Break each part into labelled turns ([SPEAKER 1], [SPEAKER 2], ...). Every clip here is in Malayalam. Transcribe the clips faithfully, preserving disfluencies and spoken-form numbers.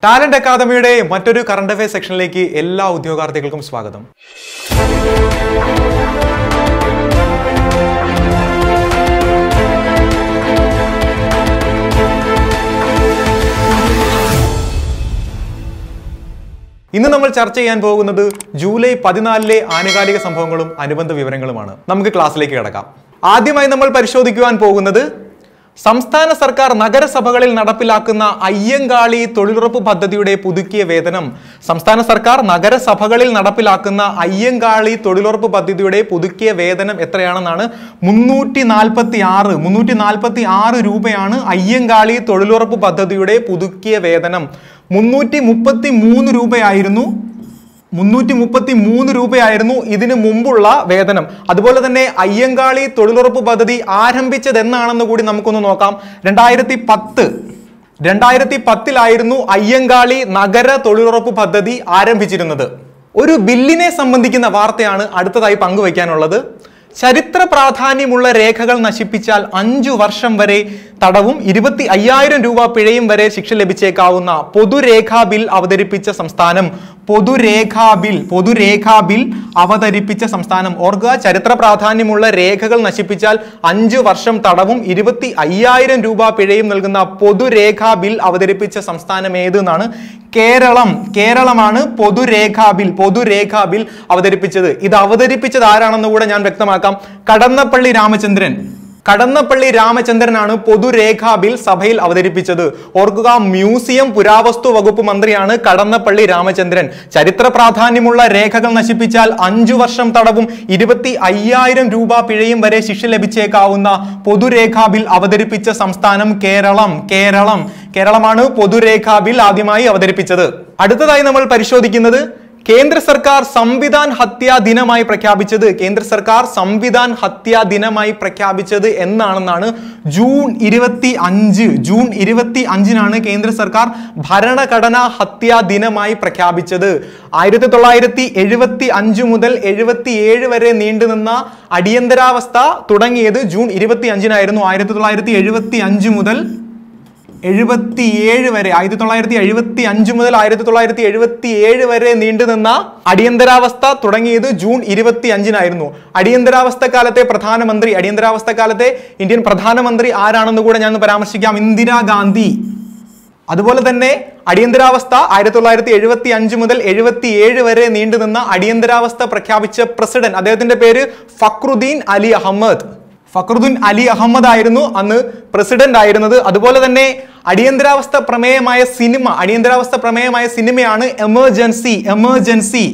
[SPEAKER 1] ടാലന്റ് അക്കാദമിയുടെ മറ്റൊരു കറണ്ട് അഫയേഴ്സ് സെക്ഷനിലേക്ക് എല്ലാ ഉദ്യോഗാർത്ഥികൾക്കും സ്വാഗതം. ഇന്ന് നമ്മൾ ചർച്ച ചെയ്യാൻ പോകുന്നത് ജൂലൈ പതിനാലിലെ ആനുകാലിക സംഭവങ്ങളും അനുബന്ധ വിവരങ്ങളുമാണ്. നമുക്ക് ക്ലാസ്സിലേക്ക് കിടക്കാം. ആദ്യമായി നമ്മൾ പരിശോധിക്കുവാൻ പോകുന്നത് സംസ്ഥാന സർക്കാർ നഗരസഭകളിൽ നടപ്പിലാക്കുന്ന അയ്യങ്കാളി തൊഴിലുറപ്പ് പദ്ധതിയുടെ പുതുക്കിയ വേതനം. സംസ്ഥാന സർക്കാർ നഗരസഭകളിൽ നടപ്പിലാക്കുന്ന അയ്യങ്കാളി തൊഴിലുറപ്പ് പദ്ധതിയുടെ പുതുക്കിയ വേതനം എത്രയാണെന്നാണ്. മുന്നൂറ്റി നാൽപ്പത്തി ആറ് മുന്നൂറ്റി നാൽപ്പത്തി ആറ് രൂപയാണ് അയ്യങ്കാളി തൊഴിലുറപ്പ് പദ്ധതിയുടെ പുതുക്കിയ വേതനം. മുന്നൂറ്റി മുപ്പത്തി മൂന്ന് രൂപയായിരുന്നു മുന്നൂറ്റി മുപ്പത്തി മൂന്ന് രൂപയായിരുന്നു ഇതിനു മുമ്പുള്ള വേതനം. അതുപോലെ തന്നെ അയ്യങ്കാളി തൊഴിലുറപ്പ് പദ്ധതി ആരംഭിച്ചത് എന്നാണെന്ന് കൂടി നമുക്കൊന്ന് നോക്കാം. രണ്ടായിരത്തി പത്ത് രണ്ടായിരത്തി പത്തിലായിരുന്നു അയ്യങ്കാളി നഗര തൊഴിലുറപ്പ് പദ്ധതി ആരംഭിച്ചിരുന്നത്. ഒരു ബില്ലിനെ സംബന്ധിക്കുന്ന വാർത്തയാണ് അടുത്തതായി പങ്കുവയ്ക്കാനുള്ളത്. ചരിത്ര പ്രാധാന്യമുള്ള രേഖകൾ നശിപ്പിച്ചാൽ അഞ്ചു വർഷം വരെ തടവും ഇരുപത്തി അയ്യായിരം രൂപ പിഴയും വരെ ശിക്ഷ ലഭിച്ചേക്കാവുന്ന പൊതുരേഖാ ബിൽ അവതരിപ്പിച്ച സംസ്ഥാനം. പൊതുരേഖാ ബിൽ പൊതുരേഖാ ബിൽ അവതരിപ്പിച്ച സംസ്ഥാനം. ഓർക്കുക, ചരിത്ര പ്രാധാന്യമുള്ള രേഖകൾ നശിപ്പിച്ചാൽ അഞ്ചു വർഷം തടവും ഇരുപത്തി അയ്യായിരം രൂപ പിഴയും നൽകുന്ന പൊതുരേഖാ ബിൽ അവതരിപ്പിച്ച സംസ്ഥാനം ഏത് എന്നാണ്. കേരളം. കേരളമാണ് പൊതുരേഖാ ബിൽ പൊതുരേഖാ ബിൽ അവതരിപ്പിച്ചത്. ഇത് അവതരിപ്പിച്ചത് ആരാണെന്ന് കൂടെ ഞാൻ വ്യക്തമാക്കാം. കടന്നപ്പള്ളി രാമചന്ദ്രൻ കടന്നപ്പള്ളി രാമചന്ദ്രനാണ് പൊതുരേഖാ ബിൽ സഭയിൽ അവതരിപ്പിച്ചത്. ഓർക്കുക, മ്യൂസിയം പുരാവസ്തു വകുപ്പ് മന്ത്രിയാണ് കടന്നപ്പള്ളി രാമചന്ദ്രൻ. ചരിത്ര പ്രാധാന്യമുള്ള രേഖകൾ നശിപ്പിച്ചാൽ അഞ്ചു വർഷം തടവും ഇരുപത്തി അയ്യായിരം രൂപ പിഴയും വരെ ശിക്ഷ ലഭിച്ചേക്കാവുന്ന പൊതുരേഖാ ബിൽ അവതരിപ്പിച്ച സംസ്ഥാനം കേരളം. കേരളം കേരളമാണ് പൊതുരേഖാ ബിൽ ആദ്യമായി അവതരിപ്പിച്ചത്. അടുത്തതായി നമ്മൾ പരിശോധിക്കുന്നത് കേന്ദ്ര സർക്കാർ സംവിധാൻ ഹത്യാ ദിനമായി പ്രഖ്യാപിച്ചത്. കേന്ദ്ര സർക്കാർ സംവിധാൻ ഹത്യാ ദിനമായി പ്രഖ്യാപിച്ചത് എന്നാണെന്നാണ്. ജൂൺ ഇരുപത്തി അഞ്ച് ജൂൺ ഇരുപത്തി അഞ്ചിനാണ് കേന്ദ്ര സർക്കാർ ഭരണഘടനാ ഹത്യാ ദിനമായി പ്രഖ്യാപിച്ചത്. ആയിരത്തി തൊള്ളായിരത്തി എഴുപത്തി അഞ്ച് മുതൽ എഴുപത്തി ഏഴ് വരെ നീണ്ടുനിന്ന അടിയന്തരാവസ്ഥ തുടങ്ങിയത് ജൂൺ ഇരുപത്തി അഞ്ചിനായിരുന്നു. ആയിരത്തി തൊള്ളായിരത്തി എഴുപത്തി അഞ്ച് മുതൽ എഴുപത്തി ഏഴ് വരെ ആയിരത്തി തൊള്ളായിരത്തി എഴുപത്തി അഞ്ച് മുതൽ ആയിരത്തി തൊള്ളായിരത്തി എഴുപത്തി ഏഴ് വരെ നീണ്ടുനിന്ന അടിയന്തരാവസ്ഥ തുടങ്ങിയത് ജൂൺ ഇരുപത്തി അഞ്ചിനായിരുന്നു. അടിയന്തരാവസ്ഥ കാലത്തെ പ്രധാനമന്ത്രി അടിയന്തരാവസ്ഥ കാലത്തെ ഇന്ത്യൻ പ്രധാനമന്ത്രി ആരാണെന്ന് കൂടെ ഞാൻ പരാമർശിക്കാം. ഇന്ദിരാഗാന്ധി. അതുപോലെ തന്നെ അടിയന്തരാവസ്ഥ ആയിരത്തി തൊള്ളായിരത്തി എഴുപത്തി അഞ്ച് മുതൽ എഴുപത്തി ഏഴ് വരെ നീണ്ടുനിന്ന അടിയന്തരാവസ്ഥ പ്രഖ്യാപിച്ച പ്രസിഡന്റ്, അദ്ദേഹത്തിന്റെ പേര് ഫക്രുദ്ദീൻ അലി അഹമ്മദ്. ഫക്രുദ്ദീൻ അലി അഹമ്മദ് ആയിരുന്നു അന്ന് പ്രസിഡന്റ് ആയിരുന്നത്. അതുപോലെ തന്നെ അടിയന്തരാവസ്ഥ പ്രമേയമായ സിനിമ അടിയന്തരാവസ്ഥ പ്രമേയമായ സിനിമയാണ് എമർജൻസി. എമർജൻസി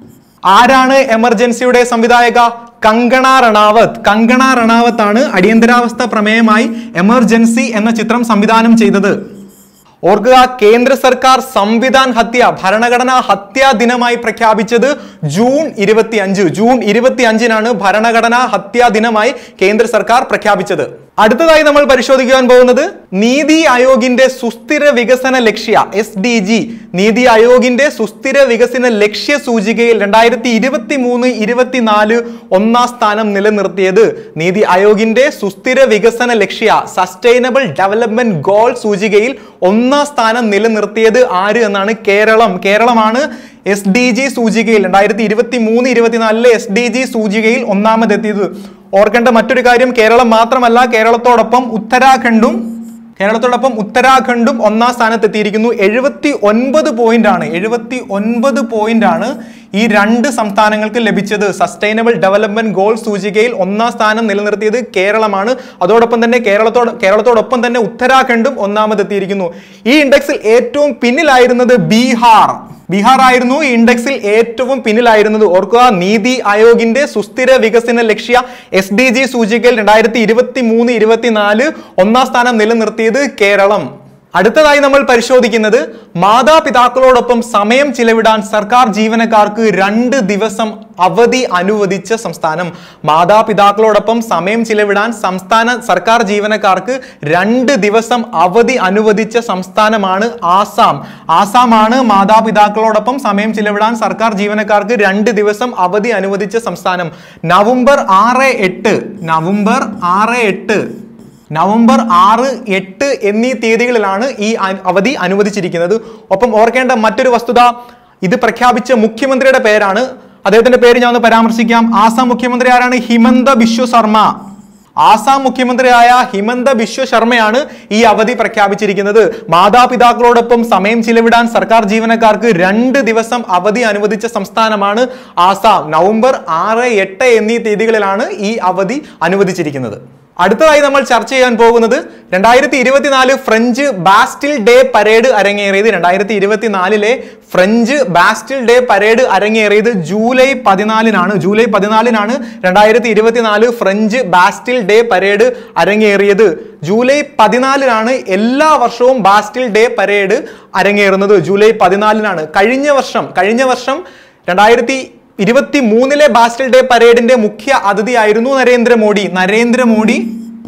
[SPEAKER 1] ആരാണ് എമർജൻസിയുടെ സംവിധായക? കങ്കണ റണാവത്ത്. കങ്കണ റണാവത്ത് ആണ് അടിയന്തരാവസ്ഥ പ്രമേയമായി എമർജൻസി എന്ന ചിത്രം സംവിധാനം ചെയ്തത്. ഓർക്കുക, കേന്ദ്ര സർക്കാർ സംവിധാൻ ഹത്യ ഭരണഘടനാ ഹത്യാ ദിനമായി പ്രഖ്യാപിച്ചത് ജൂൺ ഇരുപത്തി അഞ്ച് ജൂൺ ഇരുപത്തി അഞ്ചിനാണ് ഭരണഘടനാ ഹത്യാ ദിനമായി കേന്ദ്ര സർക്കാർ പ്രഖ്യാപിച്ചത്. അടുത്തതായി നമ്മൾ പരിശോധിക്കാൻ പോകുന്നത് നീതി ആയോഗിന്റെ സുസ്ഥിര വികസന ലക്ഷ്യ എസ് ഡി ജി നീതി ആയോഗിന്റെ സുസ്ഥിര വികസന ലക്ഷ്യ സൂചികയിൽ രണ്ടായിരത്തി ഇരുപത്തി മൂന്ന് ഇരുപത്തിനാല് ഒന്നാം സ്ഥാനം നിലനിർത്തിയത്. നീതി ആയോഗിന്റെ സുസ്ഥിര വികസന ലക്ഷ്യ സസ്റ്റൈനബിൾ ഡെവലപ്മെന്റ് ഗോൾ സൂചികയിൽ ഒന്നാം സ്ഥാനം നിലനിർത്തിയത് ആര് എന്നാണ്. കേരളം. കേരളമാണ് എസ് ഡി ജി സൂചികയിൽ രണ്ടായിരത്തി ഇരുപത്തി മൂന്ന് ഇരുപത്തിനാലിലെ എസ് ഡി ജി സൂചികയിൽ ഒന്നാമതെത്തിയത്. ഓർക്കേണ്ട മറ്റൊരു കാര്യം, കേരളം മാത്രമല്ല, കേരളത്തോടൊപ്പം ഉത്തരാഖണ്ഡും കേരളത്തോടൊപ്പം ഉത്തരാഖണ്ഡും ഒന്നാം സ്ഥാനത്ത് എത്തിയിരിക്കുന്നു. എഴുപത്തി ഒൻപത് പോയിന്റ് ആണ് എഴുപത്തി ഒൻപത് പോയിന്റ് ആണ് ഈ രണ്ട് സംസ്ഥാനങ്ങൾക്ക് ലഭിച്ചത്. സസ്റ്റൈനബിൾ ഡെവലപ്മെന്റ് ഗോൾ സൂചികയിൽ ഒന്നാം സ്ഥാനം നിലനിർത്തിയത് കേരളമാണ്. അതോടൊപ്പം തന്നെ കേരളത്തോട് കേരളത്തോടൊപ്പം തന്നെ ഉത്തരാഖണ്ഡും ഒന്നാമതെത്തിയിരിക്കുന്നു. ഈ ഇൻഡെക്സിൽ ഏറ്റവും പിന്നിലായിരുന്നത് ബീഹാർ ബീഹാർ ആയിരുന്നു ഈ ഇൻഡെക്സിൽ ഏറ്റവും പിന്നിലായിരുന്നത്. ഓർക്കുക, നീതി ആയോഗിന്റെ സുസ്ഥിര വികസന ലക്ഷ്യ എസ് ഡി ജി സൂചികയിൽ രണ്ടായിരത്തി ഇരുപത്തി മൂന്ന് ഇരുപത്തിനാല് ഒന്നാം സ്ഥാനം നിലനിർത്തിയത് കേരളം. അടുത്തതായി നമ്മൾ പരിശോധിക്കുന്നത് മാതാപിതാക്കളോടൊപ്പം സമയം ചിലവിടാൻ സർക്കാർ ജീവനക്കാർക്ക് രണ്ട് ദിവസം അവധി അനുവദിച്ച സംസ്ഥാനം. മാതാപിതാക്കളോടൊപ്പം സമയം ചിലവിടാൻ സംസ്ഥാന സർക്കാർ ജീവനക്കാർക്ക് രണ്ട് ദിവസം അവധി അനുവദിച്ച സംസ്ഥാനമാണ് ആസാം. ആസാമാണ് മാതാപിതാക്കളോടൊപ്പം സമയം ചിലവിടാൻ സർക്കാർ ജീവനക്കാർക്ക് രണ്ട് ദിവസം അവധി അനുവദിച്ച സംസ്ഥാനം. നവംബർ ആറ് എട്ട് നവംബർ ആറ് എട്ട് നവംബർ ആറ് എട്ട് എന്നീ തീയതികളിലാണ് ഈ അവധി അനുവദിച്ചിരിക്കുന്നത്. ഒപ്പം ഓർക്കേണ്ട മറ്റൊരു വസ്തുത, ഇത് പ്രഖ്യാപിച്ച മുഖ്യമന്ത്രിയുടെ പേരാണ്. അദ്ദേഹത്തിന്റെ പേര് ഞാൻ ഒന്ന് പരാമർശിക്കാം. ആസാം മുഖ്യമന്ത്രി ആരാണ്? ഹിമന്ത ബിശ്വ ശർമ്മ. ആസാം മുഖ്യമന്ത്രിയായ ഹിമന്ത ബിശ്വ ശർമ്മയാണ് ഈ അവധി പ്രഖ്യാപിച്ചിരിക്കുന്നത്. മാതാപിതാക്കളോടൊപ്പം സമയം ചിലവിടാൻ സർക്കാർ ജീവനക്കാർക്ക് രണ്ട് ദിവസം അവധി അനുവദിച്ച സംസ്ഥാനമാണ് ആസാം. നവംബർ ആറ് എട്ട് എന്നീ തീയതികളിലാണ് ഈ അവധി അനുവദിച്ചിരിക്കുന്നത്. അടുത്തതായി നമ്മൾ ചർച്ച ചെയ്യാൻ പോകുന്നത് രണ്ടായിരത്തി ഇരുപത്തിനാല് ഫ്രഞ്ച് ബാസ്റ്റിൽ ഡേ പരേഡ് അരങ്ങേറിയത്. രണ്ടായിരത്തി ഇരുപത്തിനാലിലെ ഫ്രഞ്ച് ബാസ്റ്റിൽ ഡേ പരേഡ് അരങ്ങേറിയത് ജൂലൈ പതിനാലിനാണ്. ജൂലൈ പതിനാലിനാണ് രണ്ടായിരത്തി ഇരുപത്തിനാല് ഫ്രഞ്ച് ബാസ്റ്റിൽ ഡേ പരേഡ് അരങ്ങേറിയത്. ജൂലൈ പതിനാലിനാണ് എല്ലാ വർഷവും ബാസ്റ്റിൽ ഡേ പരേഡ് അരങ്ങേറുന്നത്. ജൂലൈ പതിനാലിനാണ്. കഴിഞ്ഞ വർഷം കഴിഞ്ഞ വർഷം രണ്ടായിരത്തി ഇരുപത്തി മൂന്നിലെ ബാസ്റ്റിൽ ഡേ പരേഡിന്റെ മുഖ്യ അതിഥിയായിരുന്നു നരേന്ദ്രമോദി. നരേന്ദ്രമോദി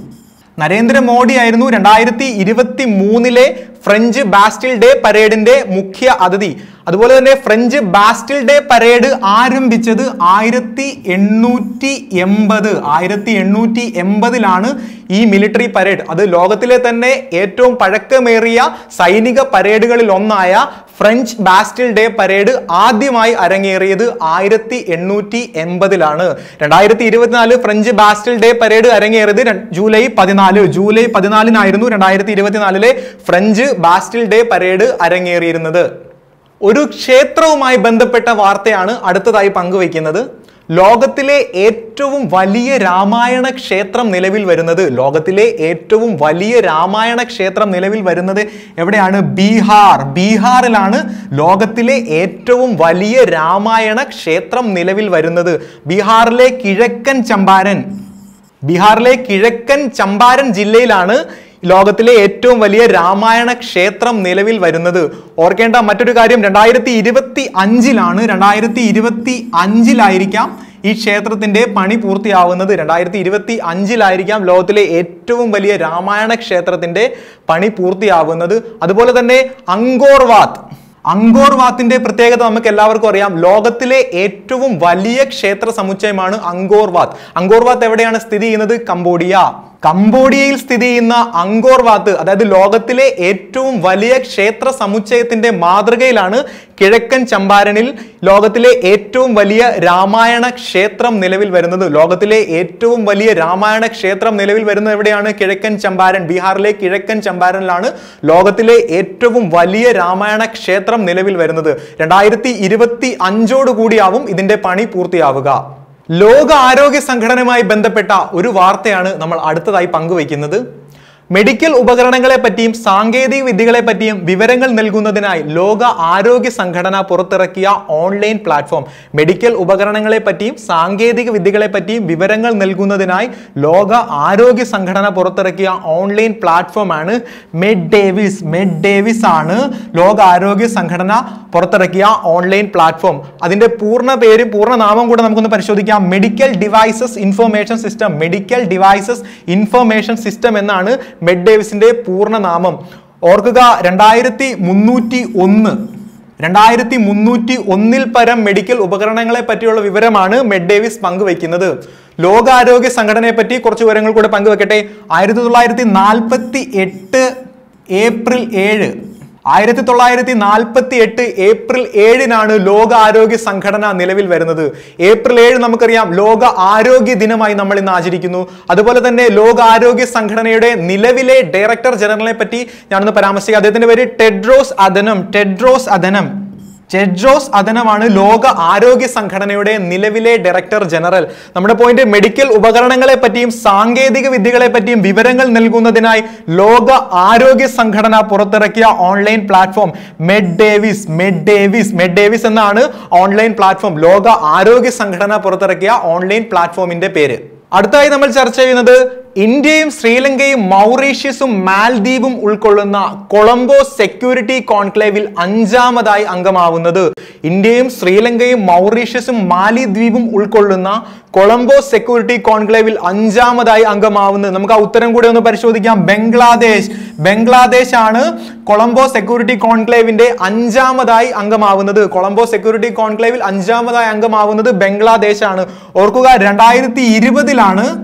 [SPEAKER 1] നരേന്ദ്രമോദി ആയിരുന്നു രണ്ടായിരത്തി ഇരുപത്തി മൂന്നിലെ ഫ്രഞ്ച് ബാസ്റ്റിൽ ഡേ പരേഡിന്റെ മുഖ്യ അതിഥി. അതുപോലെ തന്നെ ഫ്രഞ്ച് ബാസ്റ്റിൽ ഡേ പരേഡ് ആരംഭിച്ചത് ആയിരത്തി എണ്ണൂറ്റി എൺപത് ആയിരത്തി എണ്ണൂറ്റി എൺപതിലാണ് ഈ മിലിറ്ററി പരേഡ്. അത് ലോകത്തിലെ തന്നെ ഏറ്റവും പഴക്കമേറിയ സൈനിക പരേഡുകളിൽ ഒന്നായ ഫ്രഞ്ച് ബാസ്റ്റിൽ ഡേ പരേഡ് ആദ്യമായി അരങ്ങേറിയത് ആയിരത്തി എണ്ണൂറ്റി എൺപതിലാണ്. രണ്ടായിരത്തി ഇരുപത്തിനാല് ഫ്രഞ്ച് ബാസ്റ്റിൽ ഡേ പരേഡ് അരങ്ങേറിയത് ജൂലൈ പതിനാല് ജൂലൈ പതിനാലിനായിരുന്നു രണ്ടായിരത്തി ഇരുപത്തിനാലിലെ ഫ്രഞ്ച് ബാസ്റ്റിൽ ഡേ പരേഡ് അരങ്ങേറിയിരുന്നത്. ഒരു ക്ഷേത്രവുമായി ബന്ധപ്പെട്ട വാർത്തയാണ് അടുത്തതായി പങ്കുവയ്ക്കുന്നത്. ലോകത്തിലെ ഏറ്റവും വലിയ രാമായണ ക്ഷേത്രം നിലവിൽ വരുന്നത് ലോകത്തിലെ ഏറ്റവും വലിയ രാമായണ ക്ഷേത്രം നിലവിൽ വരുന്നത് എവിടെയാണ്? ബീഹാർ. ബീഹാറിലാണ് ലോകത്തിലെ ഏറ്റവും വലിയ രാമായണ ക്ഷേത്രം നിലവിൽ വരുന്നത്. ബീഹാറിലെ കിഴക്കൻ ചമ്പാരൻ ബീഹാറിലെ കിഴക്കൻ ചമ്പാരൻ ജില്ലയിലാണ് ലോകത്തിലെ ഏറ്റവും വലിയ രാമായണ ക്ഷേത്രം നിലവിൽ വരുന്നത്. ഓർക്കേണ്ട മറ്റൊരു കാര്യം, രണ്ടായിരത്തി ഇരുപത്തി അഞ്ചിലാണ് രണ്ടായിരത്തി ഇരുപത്തി അഞ്ചിലായിരിക്കാം ഈ ക്ഷേത്രത്തിന്റെ പണി പൂർത്തിയാവുന്നത്. രണ്ടായിരത്തി ഇരുപത്തി അഞ്ചിലായിരിക്കാം ലോകത്തിലെ ഏറ്റവും വലിയ രാമായണ ക്ഷേത്രത്തിന്റെ പണി പൂർത്തിയാവുന്നത്. അതുപോലെ തന്നെ അങ്കോർ വാത്ത് അങ്കോർ വാത്തിന്റെ പ്രത്യേകത നമുക്ക് എല്ലാവർക്കും അറിയാം. ലോകത്തിലെ ഏറ്റവും വലിയ ക്ഷേത്ര സമുച്ചയമാണ് അങ്കോർ വാത്ത്. അങ്കോർ വാത്ത് എവിടെയാണ് സ്ഥിതി ചെയ്യുന്നത്? കംബോഡിയ. കംബോഡിയയിൽ സ്ഥിതി ചെയ്യുന്ന അങ്കോർ വാത്ത്, അതായത് ലോകത്തിലെ ഏറ്റവും വലിയ ക്ഷേത്ര സമുച്ചയത്തിന്റെ മാതൃകയിലാണ് കിഴക്കൻ ചമ്പാരനിൽ ലോകത്തിലെ ഏറ്റവും വലിയ രാമായണ ക്ഷേത്രം നിലവിൽ വരുന്നത്. ലോകത്തിലെ ഏറ്റവും വലിയ രാമായണ ക്ഷേത്രം നിലവിൽ വരുന്നത് എവിടെയാണ്? കിഴക്കൻ ചമ്പാരൻ. ബീഹാറിലെ കിഴക്കൻ ചമ്പാരനിലാണ് ലോകത്തിലെ ഏറ്റവും വലിയ രാമായണ ക്ഷേത്രം നിലവിൽ വരുന്നത്. രണ്ടായിരത്തി ഇരുപത്തി അഞ്ചോട് കൂടിയാവും ഇതിന്റെ പണി പൂർത്തിയാവുക. ലോക ആരോഗ്യ സംഘടനയുമായി ബന്ധപ്പെട്ട ഒരു വാർത്തയാണ് നമ്മൾ അടുത്തതായി പങ്കുവയ്ക്കുന്നത്. മെഡിക്കൽ ഉപകരണങ്ങളെ പറ്റിയും സാങ്കേതിക വിദ്യകളെ പറ്റിയും വിവരങ്ങൾ നൽകുന്നതിനായി ലോക ആരോഗ്യ സംഘടന പുറത്തിറക്കിയ ഓൺലൈൻ പ്ലാറ്റ്ഫോം. മെഡിക്കൽ ഉപകരണങ്ങളെ പറ്റിയും സാങ്കേതിക വിദ്യകളെ പറ്റിയും വിവരങ്ങൾ നൽകുന്നതിനായി ലോക ആരോഗ്യ സംഘടന പുറത്തിറക്കിയ ഓൺലൈൻ പ്ലാറ്റ്ഫോം ആണ് മെഡ് ഡേവിസ്. മെഡ് ഡേവിസ് ആണ് ലോക ആരോഗ്യ സംഘടന പുറത്തിറക്കിയ ഓൺലൈൻ പ്ലാറ്റ്ഫോം. അതിന്റെ പൂർണ്ണ പേര് പൂർണ്ണ നാമം കൂടെ നമുക്കൊന്ന് പരിശോധിക്കാം. Medical devices information system. Medical devices information system എന്നാണ് മെഡ് ഡേവിസിന്റെ പൂർണ്ണ നാമം. ഓർക്കുക, രണ്ടായിരത്തി മുന്നൂറ്റി ഒന്ന് രണ്ടായിരത്തി മുന്നൂറ്റി ഒന്നിൽ പരം മെഡിക്കൽ ഉപകരണങ്ങളെ പറ്റിയുള്ള വിവരമാണ് മെഡ് ഡേവിസ് പങ്കുവെക്കുന്നത്. ലോകാരോഗ്യ സംഘടനയെ പറ്റി കുറച്ച് വിവരങ്ങൾ കൂടെ പങ്കുവെക്കട്ടെ. ആയിരത്തി തൊള്ളായിരത്തി നാൽപ്പത്തി എട്ട് ഏപ്രിൽ ഏഴ് ആയിരത്തി തൊള്ളായിരത്തി നാൽപ്പത്തി എട്ട് ഏപ്രിൽ ഏഴിനാണ് ലോക ആരോഗ്യ സംഘടന നിലവിൽ വരുന്നത്. ഏപ്രിൽ ഏഴ് നമുക്കറിയാം ലോക ആരോഗ്യ ദിനമായി നമ്മൾ ഇന്ന് ആചരിക്കുന്നു. അതുപോലെ തന്നെ ലോക ആരോഗ്യ സംഘടനയുടെ നിലവിലെ ഡയറക്ടർ ജനറലിനെ പറ്റി ഞാനൊന്ന് പരാമർശിക്കാം. അദ്ദേഹത്തിന്റെ പേര് Tedros Adhanom. Tedros Adhanom Tedros അദനമാണ് ലോക ആരോഗ്യ സംഘടനയുടെ നിലവിലെ ഡയറക്ടർ ജനറൽ. നമ്മുടെ പോയിന്റ്, മെഡിക്കൽ ഉപകരണങ്ങളെ പറ്റിയും സാങ്കേതിക വിദ്യകളെ പറ്റിയും വിവരങ്ങൾ നൽകുന്നതിനായി ലോക ആരോഗ്യ സംഘടന പുറത്തിറക്കിയ online platform MeDevIS. MeDevIS MeDevIS എന്നാണ് ഓൺലൈൻ പ്ലാറ്റ്ഫോം. ലോക ആരോഗ്യ സംഘടന പുറത്തിറക്കിയ ഓൺലൈൻ പ്ലാറ്റ്ഫോമിന്റെ പേര്. അടുത്തായി നമ്മൾ ചർച്ച ചെയ്യുന്നത് ഇന്ത്യയും ശ്രീലങ്കയും മൗറീഷ്യസും മാൽദ്വീപും ഉൾക്കൊള്ളുന്ന കൊളംബോ സെക്യൂരിറ്റി കോൺക്ലേവിൽ അഞ്ചാമതായി അംഗമാവുന്നത്. ഇന്ത്യയും ശ്രീലങ്കയും മൗറീഷ്യസും മാലിദ്വീപും ഉൾക്കൊള്ളുന്ന കൊളംബോ സെക്യൂരിറ്റി കോൺക്ലേവിൽ അഞ്ചാമതായി അംഗമാവുന്നത്. നമുക്ക് ആ ഉത്തരം കൂടെ ഒന്ന് പരിശോധിക്കാം. ബംഗ്ലാദേശ്. ബംഗ്ലാദേശ് ആണ് കൊളംബോ സെക്യൂരിറ്റി കോൺക്ലേവിന്റെ അഞ്ചാമതായി അംഗമാവുന്നത്. കൊളംബോ സെക്യൂരിറ്റി കോൺക്ലേവിൽ അഞ്ചാമതായി അംഗമാവുന്നത് ബംഗ്ലാദേശ് ആണ്. ഓർക്കുക, രണ്ടായിരത്തി ഇരുപതിലാണ്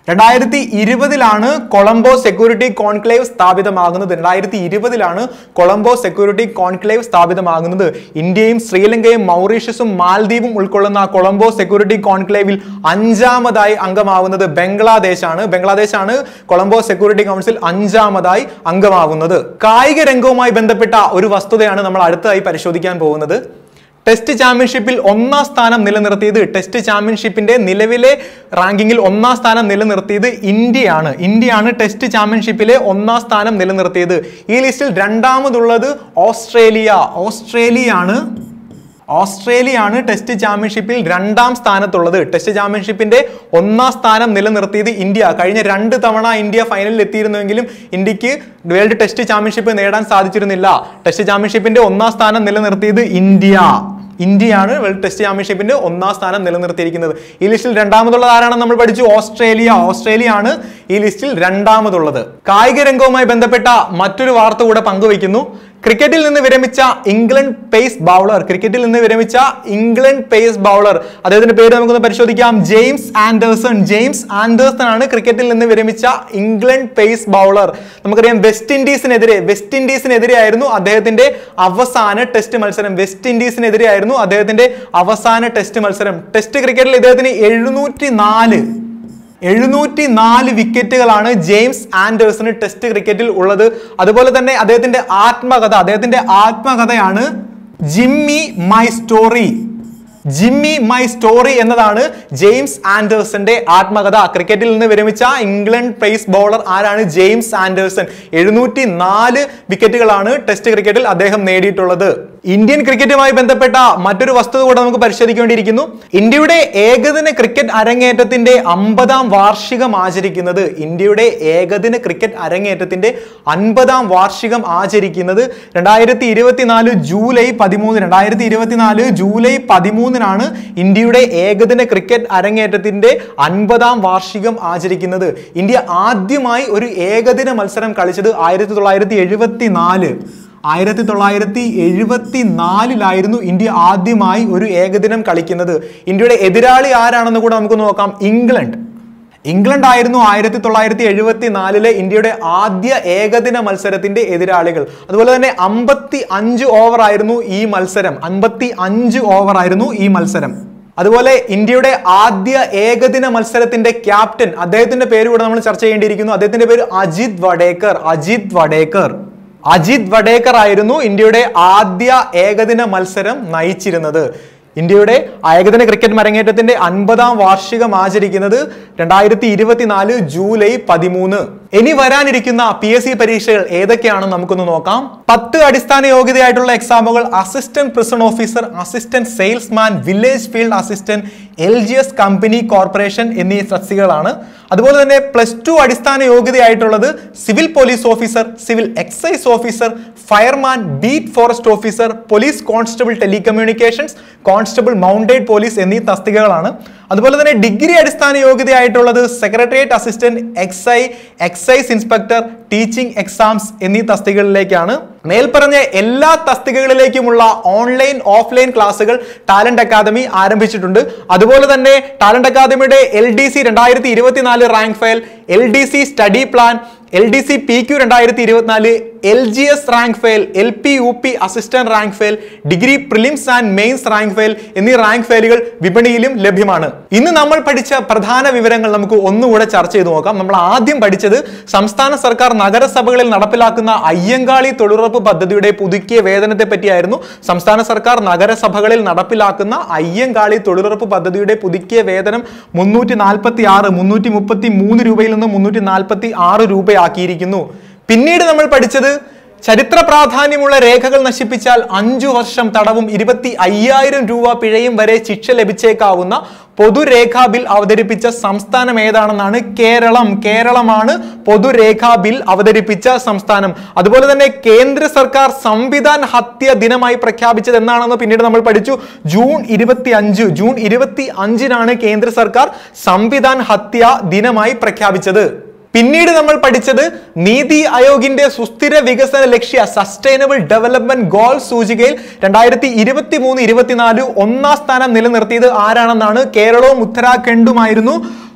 [SPEAKER 1] രണ്ടായിരത്തി ഇരുപതിലാണ് കൊളംബോ സെക്യൂരിറ്റി കോൺക്ലേവ് സ്ഥാപിതമാകുന്നത് രണ്ടായിരത്തി ഇരുപതിലാണ് കൊളംബോ സെക്യൂരിറ്റി കോൺക്ലേവ് സ്ഥാപിതമാകുന്നത് ഇന്ത്യയും ശ്രീലങ്കയും മൗറീഷ്യസും മാൽദ്വീപും ഉൾക്കൊള്ളുന്ന കൊളംബോ സെക്യൂരിറ്റി കോൺക്ലേവിൽ അഞ്ചാമതായി അംഗമാവുന്നത് ബംഗ്ലാദേശാണ് ബംഗ്ലാദേശാണ് കൊളംബോ സെക്യൂരിറ്റി കൗൺസിൽ അഞ്ചാമതായി അംഗമാകുന്നത്. കായിക രംഗവുമായി ബന്ധപ്പെട്ട ഒരു വസ്തുതയാണ് നമ്മൾ അടുത്തതായി പരിശോധിക്കാൻ പോകുന്നത്. ടെസ്റ്റ് ചാമ്പ്യൻഷിപ്പിൽ ഒന്നാം സ്ഥാനം നിലനിർത്തിയത് ടെസ്റ്റ് ചാമ്പ്യൻഷിപ്പിന്റെ നിലവിലെ റാങ്കിങ്ങിൽ ഒന്നാം സ്ഥാനം നിലനിർത്തിയത് ഇന്ത്യയാണ് ഇന്ത്യയാണ് ടെസ്റ്റ് ചാമ്പ്യൻഷിപ്പിലെ ഒന്നാം സ്ഥാനം നിലനിർത്തിയത്. ഈ ലിസ്റ്റിൽ രണ്ടാമതുള്ളത് ഓസ്ട്രേലിയ ഓസ്ട്രേലിയയാണ് ഓസ്ട്രേലിയയാണ് ടെസ്റ്റ് ചാമ്പ്യൻഷിപ്പിൽ രണ്ടാം സ്ഥാനത്തുള്ളത്. ടെസ്റ്റ് ചാമ്പ്യൻഷിപ്പിന്റെ ഒന്നാം സ്ഥാനം നിലനിർത്തിയത് ഇന്ത്യ. കഴിഞ്ഞ രണ്ട് തവണ ഇന്ത്യ ഫൈനലിൽ എത്തിയിരുന്നെങ്കിലും ഇന്ത്യക്ക് വേൾഡ് ടെസ്റ്റ് ചാമ്പ്യൻഷിപ്പ് നേടാൻ സാധിച്ചിരുന്നില്ല. ടെസ്റ്റ് ചാമ്പ്യൻഷിപ്പിന്റെ ഒന്നാം സ്ഥാനം നിലനിർത്തിയത് ഇന്ത്യ ഇന്ത്യയാണ് വേൾഡ് ടെസ്റ്റ് ചാമ്പ്യൻഷിപ്പിന്റെ ഒന്നാം സ്ഥാനം നിലനിർത്തിയിരിക്കുന്നത്. ഈ ലിസ്റ്റിൽ രണ്ടാമതുള്ളത് ആരാണെന്ന് നമ്മൾ പഠിച്ചു? ഓസ്ട്രേലിയ ഓസ്ട്രേലിയ ആണ് ഈ ലിസ്റ്റിൽ രണ്ടാമതുള്ളത്. കായിക രംഗവുമായി ബന്ധപ്പെട്ട മറ്റൊരു വാർത്ത കൂടെ പങ്കുവയ്ക്കുന്നു. ക്രിക്കറ്റിൽ നിന്ന് വിരമിച്ച ഇംഗ്ലണ്ട് പേസ് ബൗളർ ക്രിക്കറ്റിൽ നിന്ന് വിരമിച്ച ഇംഗ്ലണ്ട് പേസ് ബൗളർ അദ്ദേഹത്തിന്റെ പേര് നമുക്കൊന്ന് പരിശോധിക്കാം. ജെയിംസ് ആൻഡേഴ്സൺ ജെയിംസ് ആൻഡേഴ്സൺ ആണ് ക്രിക്കറ്റിൽ നിന്ന് വിരമിച്ച ഇംഗ്ലണ്ട് പേസ് ബൗളർ. നമുക്കറിയാം വെസ്റ്റ് ഇൻഡീസിനെതിരെ വെസ്റ്റ് ഇൻഡീസിനെതിരെ ആയിരുന്നു അദ്ദേഹത്തിന്റെ അവസാന ടെസ്റ്റ് മത്സരം വെസ്റ്റ് ഇൻഡീസിനെതിരെ ആയിരുന്നു അദ്ദേഹത്തിന്റെ അവസാന ടെസ്റ്റ് മത്സരം. ടെസ്റ്റ് ക്രിക്കറ്റിൽ ഇദ്ദേഹത്തിന് എഴുന്നൂറ്റി നാല് എഴുന്നൂറ്റി നാല് വിക്കറ്റുകളാണ് ജെയിംസ് ആൻഡേഴ്സണ് ടെസ്റ്റ് ക്രിക്കറ്റിൽ ഉള്ളത്. അതുപോലെ തന്നെ അദ്ദേഹത്തിന്റെ ആത്മകഥ അദ്ദേഹത്തിന്റെ ആത്മകഥയാണ് Jimmy my story Jimmy my story എന്നതാണ് ജെയിംസ് ആൻഡേഴ്സന്റെ ആത്മകഥ. ക്രിക്കറ്റിൽ നിന്ന് വിരമിച്ച ഇംഗ്ലണ്ട് പേസ് ബൗളർ ആരാണ്? James Anderson. എഴുന്നൂറ്റി നാല് വിക്കറ്റുകളാണ് ടെസ്റ്റ് ക്രിക്കറ്റിൽ അദ്ദേഹം നേടിയിട്ടുള്ളത്. ഇന്ത്യൻ ക്രിക്കറ്റുമായി ബന്ധപ്പെട്ട മറ്റൊരു വസ്തുത കൂടെ നമുക്ക് പരിശോധിക്കേണ്ടിയിരിക്കുന്നു. ഇന്ത്യയുടെ ഏകദിന ക്രിക്കറ്റ് അരങ്ങേറ്റത്തിന്റെ അമ്പതാം വാർഷികം ആചരിക്കുന്നത് ഇന്ത്യയുടെ ഏകദിന ക്രിക്കറ്റ് അരങ്ങേറ്റത്തിന്റെ അൻപതാം വാർഷികം ആചരിക്കുന്നത് രണ്ടായിരത്തി ഇരുപത്തിനാല് ജൂലൈ പതിമൂന്ന് രണ്ടായിരത്തി ഇരുപത്തിനാല് ജൂലൈ പതിമൂന്നിനാണ് ഇന്ത്യയുടെ ഏകദിന ക്രിക്കറ്റ് അരങ്ങേറ്റത്തിന്റെ അൻപതാം വാർഷികം ആചരിക്കുന്നത്. ഇന്ത്യ ആദ്യമായി ഒരു ഏകദിന മത്സരം കളിച്ചത് ആയിരത്തി തൊള്ളായിരത്തി എഴുപത്തി നാല് ആയിരത്തി തൊള്ളായിരത്തി എഴുപത്തി നാലിലായിരുന്നു ഇന്ത്യ ആദ്യമായി ഒരു ഏകദിനം കളിക്കുന്നത്. ഇന്ത്യയുടെ എതിരാളി ആരാണെന്ന് കൂടെ നമുക്ക് നോക്കാം. ഇംഗ്ലണ്ട് ഇംഗ്ലണ്ട് ആയിരുന്നു ആയിരത്തി തൊള്ളായിരത്തി എഴുപത്തി നാലിലെ ഇന്ത്യയുടെ ആദ്യ ഏകദിന മത്സരത്തിന്റെ എതിരാളികൾ. അതുപോലെ തന്നെ അമ്പത്തി അഞ്ച് ഓവർ ആയിരുന്നു ഈ മത്സരം അമ്പത്തി അഞ്ച് ഓവർ ആയിരുന്നു ഈ മത്സരം. അതുപോലെ ഇന്ത്യയുടെ ആദ്യ ഏകദിന മത്സരത്തിന്റെ ക്യാപ്റ്റൻ അദ്ദേഹത്തിന്റെ പേര് കൂടെ നമ്മൾ ചർച്ച ചെയ്യേണ്ടിയിരിക്കുന്നു. അദ്ദേഹത്തിന്റെ പേര് അജിത് വഡേക്കർ അജിത് വഡേക്കർ അജിത് വഡേക്കർ ആയിരുന്നു ഇന്ത്യയുടെ ആദ്യ ഏകദിന മത്സരം നയിച്ചിരുന്നത്. ഇന്ത്യയുടെ ഏകദിന ക്രിക്കറ്റ് അരങ്ങേറ്റത്തിന്റെ അൻപതാം വാർഷികം ആചരിക്കുന്നത് രണ്ടായിരത്തി ഇരുപത്തിനാല് ജൂലൈ പതിമൂന്ന്. ഇനി വരാനിരിക്കുന്ന പി എസ് സി പരീക്ഷകൾ ഏതൊക്കെയാണെന്ന് നമുക്കൊന്ന് നോക്കാം. പത്ത് അടിസ്ഥാന യോഗ്യതയായിട്ടുള്ള എക്സാമുകൾ assistant prison officer, assistant salesman, village field assistant, L G S company corporation എന്നീ തസ്തികകളാണ്. അതുപോലെ തന്നെ പ്ലസ് ടു അടിസ്ഥാന യോഗ്യതയായിട്ടുള്ളത് civil police officer, civil excise officer, fireman, beat forest officer, police constable telecommunications, constable mounted police എന്നീ തസ്തികകളാണ്. അതുപോലെ തന്നെ ഡിഗ്രി അടിസ്ഥാന യോഗ്യതയായിട്ടുള്ളത് secretariat assistant, excise, excise inspector, teaching exams എന്നീ തസ്തികകളിലേക്കാണ്. മേൽപ്പറഞ്ഞ എല്ലാ തസ്തികകളിലേക്കുമുള്ള ഓൺലൈൻ ഓഫ്ലൈൻ ക്ലാസുകൾ ടാലന്റ് അക്കാദമി ആരംഭിച്ചിട്ടുണ്ട്. അതുപോലെ തന്നെ ടാലന്റ് അക്കാദമിയുടെ എൽ ഡി സി രണ്ടായിരത്തി ഇരുപത്തിനാല് rank file, L D C study plan, L D C P Q രണ്ടായിരത്തി ഇരുപത്തിനാല്, L G S rank file, L P U P assistant rank file, degree prelims and mains rank file എന്നീ റാങ്ക് ഫയലുകൾ വിപണിയിലും ലഭ്യമാണ്. ഇന്ന് നമ്മൾ പഠിച്ച പ്രധാന വിവരങ്ങൾ നമുക്ക് ഒന്നുകൂടെ ചർച്ച ചെയ്ത് നോക്കാം. നമ്മൾ ആദ്യം പഠിച്ചത് സംസ്ഥാന സർക്കാർ നഗരസഭകളിൽ നടപ്പിലാക്കുന്ന അയ്യങ്കാളി തൊഴിലുറപ്പ് പദ്ധതിയുടെ പുതുക്കിയ വേതനത്തെ പറ്റിയായിരുന്നു. സംസ്ഥാന സർക്കാർ നഗരസഭകളിൽ നടപ്പിലാക്കുന്ന അയ്യങ്കാളി തൊഴിലുറപ്പ് പദ്ധതിയുടെ പുതുക്കിയ വേതനം മുന്നൂറ്റി നാൽപ്പത്തി ആറ് മുന്നൂറ്റി മുപ്പത്തി മൂന്ന് രൂപയിൽ നിന്ന് മുന്നൂറ്റി നാൽപ്പത്തി ആറ് രൂപയാക്കിയിരിക്കുന്നു. പിന്നീട് നമ്മൾ പഠിച്ചത് ചരിത്ര പ്രാധാന്യമുള്ള രേഖകൾ നശിപ്പിച്ചാൽ അഞ്ചു വർഷം തടവും ഇരുപത്തി അയ്യായിരം രൂപ പിഴയും വരെ ശിക്ഷ ലഭിച്ചേക്കാവുന്ന പൊതുരേഖാ ബിൽ അവതരിപ്പിച്ച സംസ്ഥാനം ഏതാണെന്നാണ്. കേരളം കേരളമാണ് പൊതുരേഖാ ബിൽ അവതരിപ്പിച്ച സംസ്ഥാനം. അതുപോലെ തന്നെ കേന്ദ്ര സർക്കാർ സംവിധാൻ ഹത്യ ദിനമായി പ്രഖ്യാപിച്ചത് എന്നാണെന്ന് പിന്നീട് നമ്മൾ പഠിച്ചു. ജൂൺ ഇരുപത്തി അഞ്ച് ജൂൺ ഇരുപത്തി അഞ്ചിനാണ് കേന്ദ്ര സർക്കാർ സംവിധാൻ ഹത്യ ദിനമായി പ്രഖ്യാപിച്ചത്. പിന്നീട് നമ്മൾ പഠിച്ചത് നീതി ആയോഗിന്റെ സുസ്ഥിര വികസന ലക്ഷ്യ സസ്റ്റൈനബിൾ ഡെവലപ്മെന്റ് ഗോൾ സൂചികയിൽ രണ്ടായിരത്തി ഇരുപത്തി മൂന്ന് ഇരുപത്തിനാല് ഒന്നാം സ്ഥാനം നിലനിർത്തിയത് ആരാണെന്നാണ്. കേരളവും ഉത്തരാഖണ്ഡുമായിരുന്നു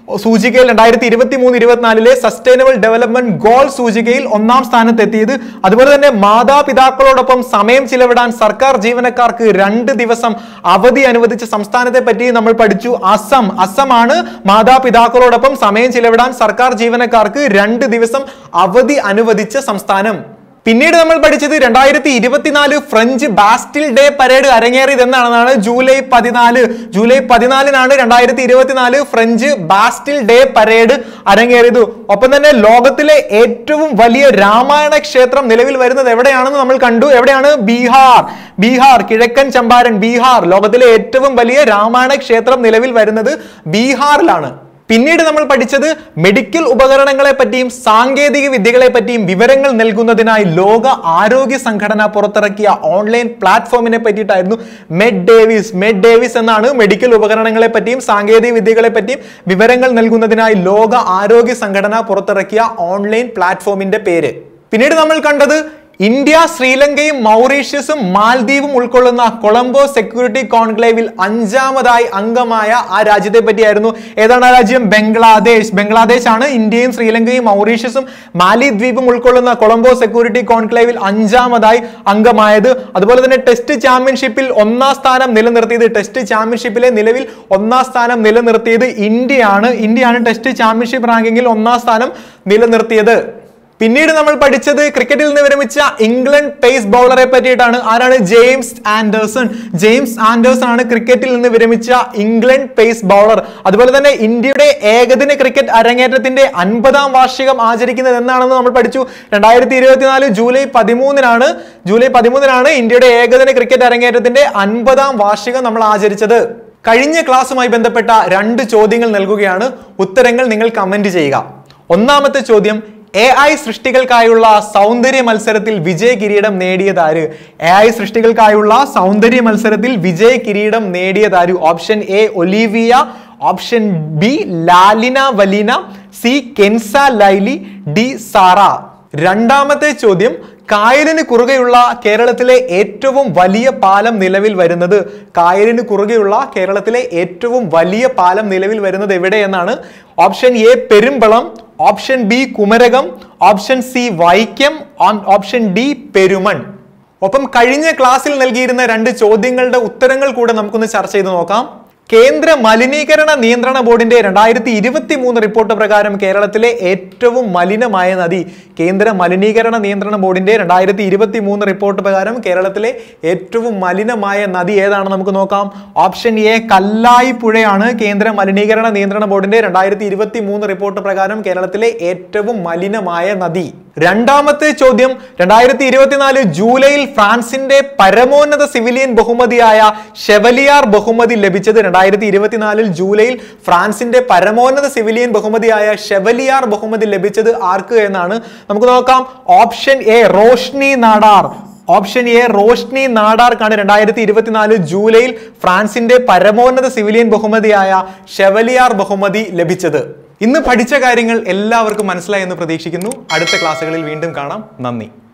[SPEAKER 1] സൂചികയിൽ രണ്ടായിരത്തി ഇരുപത്തി മൂന്ന് ഇരുപത്തിനാലിലെ സസ്റ്റൈനബിൾ ഡെവലപ്മെന്റ് ഗോൾ സൂചികയിൽ ഒന്നാം സ്ഥാനത്തെത്തിയത്. അതുപോലെ തന്നെ മാതാപിതാക്കളോടൊപ്പം സമയം ചിലവിടാൻ സർക്കാർ ജീവനക്കാർക്ക് രണ്ട് ദിവസം അവധി അനുവദിച്ച സംസ്ഥാനത്തെ പറ്റി നമ്മൾ പഠിച്ചു. അസം അസമാണ് മാതാപിതാക്കളോടൊപ്പം സമയം ചിലവിടാൻ സർക്കാർ ജീവനക്കാർക്ക് രണ്ട് ദിവസം അവധി അനുവദിച്ച സംസ്ഥാനം. പിന്നീട് നമ്മൾ പഠിച്ചത് രണ്ടായിരത്തി ഇരുപത്തിനാല് ഫ്രഞ്ച് ബാസ്റ്റിൽ ഡേ പരേഡ് അരങ്ങേറിയത് എന്നാണെന്നാണ്. ജൂലൈ പതിനാല് ജൂലൈ പതിനാലിനാണ് രണ്ടായിരത്തി ഇരുപത്തിനാല് ഫ്രഞ്ച് ബാസ്റ്റിൽ ഡേ പരേഡ് അരങ്ങേറിയത്. ഒപ്പം തന്നെ ലോകത്തിലെ ഏറ്റവും വലിയ രാമായണ ക്ഷേത്രം നിലവിൽ വരുന്നത് എവിടെയാണെന്ന് നമ്മൾ കണ്ടു. എവിടെയാണ്? ബീഹാർ ബീഹാർ കിഴക്കൻ ചമ്പാരൻ ബീഹാർ. ലോകത്തിലെ ഏറ്റവും വലിയ രാമായണ ക്ഷേത്രം നിലവിൽ വരുന്നത് ബീഹാറിലാണ്. പിന്നീട് നമ്മൾ പഠിച്ചത് മെഡിക്കൽ ഉപകരണങ്ങളെ പറ്റിയും സാങ്കേതിക വിദ്യകളെ പറ്റിയും വിവരങ്ങൾ നൽകുന്നതിനായി ലോക ആരോഗ്യ സംഘടന പുറത്തിറക്കിയ ഓൺലൈൻ പ്ലാറ്റ്ഫോമിനെ പറ്റിയിട്ടായിരുന്നു. മെഡ് ഡേവിസ് മെഡ് ഡേവിസ് എന്നാണ് മെഡിക്കൽ ഉപകരണങ്ങളെ പറ്റിയും സാങ്കേതിക വിദ്യകളെ പറ്റിയും വിവരങ്ങൾ നൽകുന്നതിനായി ലോക ആരോഗ്യ സംഘടന പുറത്തിറക്കിയ ഓൺലൈൻ പ്ലാറ്റ്ഫോമിന്റെ പേര്. പിന്നീട് നമ്മൾ കണ്ടത് ഇന്ത്യ, ശ്രീലങ്കയും മൗറീഷ്യസും മാൽദീവും ഉൾക്കൊള്ളുന്ന കൊളംബോ സെക്യൂരിറ്റി കോൺക്ലേവിൽ അഞ്ചാമതായി അംഗമായ ആ രാജ്യത്തെ പറ്റിയായിരുന്നു. ഏതാണ് ആ രാജ്യം? ബംഗ്ലാദേശ്. ബംഗ്ലാദേശ് ആണ് ഇന്ത്യയും ശ്രീലങ്കയും മൗറീഷ്യസും മാലിദ്വീപും ഉൾക്കൊള്ളുന്ന കൊളംബോ സെക്യൂരിറ്റി കോൺക്ലേവിൽ അഞ്ചാമതായി അംഗമായത്. അതുപോലെ തന്നെ ടെസ്റ്റ് ചാമ്പ്യൻഷിപ്പിൽ ഒന്നാം സ്ഥാനം നിലനിർത്തിയത് ടെസ്റ്റ് ചാമ്പ്യൻഷിപ്പിലെ നിലവിൽ ഒന്നാം സ്ഥാനം നിലനിർത്തിയത് ഇന്ത്യയാണ്. ഇന്ത്യയാണ് ടെസ്റ്റ് ചാമ്പ്യൻഷിപ്പ് റാങ്കിങ്ങിൽ ഒന്നാം സ്ഥാനം നിലനിർത്തിയത്. പിന്നീട് നമ്മൾ പഠിച്ചത് ക്രിക്കറ്റിൽ നിന്ന് വിരമിച്ച ഇംഗ്ലണ്ട് പേസ് ബൗളറെ പറ്റിയിട്ടാണ്. ആരാണ്? James Anderson. ജെയിംസ് ആൻഡേഴ്സൺ ആണ് ക്രിക്കറ്റിൽ നിന്ന് വിരമിച്ച ഇംഗ്ലണ്ട് പേസ് ബൗളർ. അതുപോലെ തന്നെ ഇന്ത്യയുടെ ഏകദിന ക്രിക്കറ്റ് അരങ്ങേറ്റത്തിന്റെ അൻപതാം വാർഷികം ആചരിക്കുന്നത് എന്നാണെന്ന് നമ്മൾ പഠിച്ചു. രണ്ടായിരത്തി ഇരുപത്തിനാല് ജൂലൈ പതിമൂന്നിനാണ് ജൂലൈ പതിമൂന്നിനാണ് ഇന്ത്യയുടെ ഏകദിന ക്രിക്കറ്റ് അരങ്ങേറ്റത്തിന്റെ അൻപതാം വാർഷികം നമ്മൾ ആചരിച്ചത്. കഴിഞ്ഞ ക്ലാസ്സുമായി ബന്ധപ്പെട്ട രണ്ട് ചോദ്യങ്ങൾ നൽകുകയാണ്. ഉത്തരങ്ങൾ നിങ്ങൾ കമന്റ് ചെയ്യുക. ഒന്നാമത്തെ ചോദ്യം, എ ഐ സൃഷ്ടികൾക്കായുള്ള സൗന്ദര്യ മത്സരത്തിൽ വിജയ കിരീടം നേടിയതാര്? എ ഐ സൃഷ്ടികൾക്കായുള്ള സൗന്ദര്യ മത്സരത്തിൽ വിജയ കിരീടം നേടിയതാര്? Option A Olivia, option B Lalina Valina, C Kenza Layli, D Sara. രണ്ടാമത്തെ ചോദ്യം, കായലിന് കുറുകെയുള്ള കേരളത്തിലെ ഏറ്റവും വലിയ പാലം നിലവിൽ വരുന്നത് കായലിന് കുറുകെയുള്ള കേരളത്തിലെ ഏറ്റവും വലിയ പാലം നിലവിൽ വരുന്നത് എവിടെയെന്നാണ്. Option A Perumbalam, option B Kumarakom, option C Vaikom, option D Perumon. ഒപ്പം കഴിഞ്ഞ ക്ലാസ്സിൽ നൽകിയിരുന്ന രണ്ട് ചോദ്യങ്ങളുടെ ഉത്തരങ്ങൾ കൂടെ നമുക്കൊന്ന് ചർച്ച ചെയ്ത് നോക്കാം. കേന്ദ്ര മലിനീകരണ നിയന്ത്രണ ബോർഡിന്റെ രണ്ടായിരത്തി ഇരുപത്തി മൂന്ന് റിപ്പോർട്ട് പ്രകാരം കേരളത്തിലെ ഏറ്റവും മലിനമായ നദി കേന്ദ്ര മലിനീകരണ നിയന്ത്രണ ബോർഡിന്റെ രണ്ടായിരത്തി ഇരുപത്തി മൂന്ന് റിപ്പോർട്ട് പ്രകാരം കേരളത്തിലെ ഏറ്റവും മലിനമായ നദി ഏതാണ് നമുക്ക് നോക്കാം. ഓപ്ഷൻ എ കല്ലായി പുഴയാണ് കേന്ദ്ര മലിനീകരണ നിയന്ത്രണ ബോർഡിന്റെ രണ്ടായിരത്തി ഇരുപത്തി മൂന്ന് റിപ്പോർട്ട് പ്രകാരം കേരളത്തിലെ ഏറ്റവും മലിനമായ നദി. രണ്ടാമത്തെ ചോദ്യം, രണ്ടായിരത്തി ഇരുപത്തിനാല് ജൂലൈയിൽ ഫ്രാൻസിന്റെ പരമോന്നത സിവിലിയൻ ബഹുമതിയായ ഷെവലിയാർ ബഹുമതി ലഭിച്ചത് രണ്ടായിരത്തി ഇരുപത്തിനാലിൽ ജൂലൈയിൽ ഫ്രാൻസിന്റെ പരമോന്നത സിവിലിയൻ ബഹുമതിയായ ഷെവലിയാർ ബഹുമതി ലഭിച്ചത് ആർക്ക് എന്നാണ് നമുക്ക് നോക്കാം. Option A Roshni Nadar. Option A Roshni നാടാർക്കാണ് രണ്ടായിരത്തി ഇരുപത്തിനാല് ജൂലൈയിൽ ഫ്രാൻസിന്റെ പരമോന്നത സിവിലിയൻ ബഹുമതിയായ ഷെവലിയാർ ബഹുമതി ലഭിച്ചത്. ഇന്ന് പഠിച്ച കാര്യങ്ങൾ എല്ലാവർക്കും മനസ്സിലായി എന്ന് പ്രതീക്ഷിക്കുന്നു. അടുത്ത ക്ലാസ്സുകളിൽ വീണ്ടും കാണാം. നന്ദി.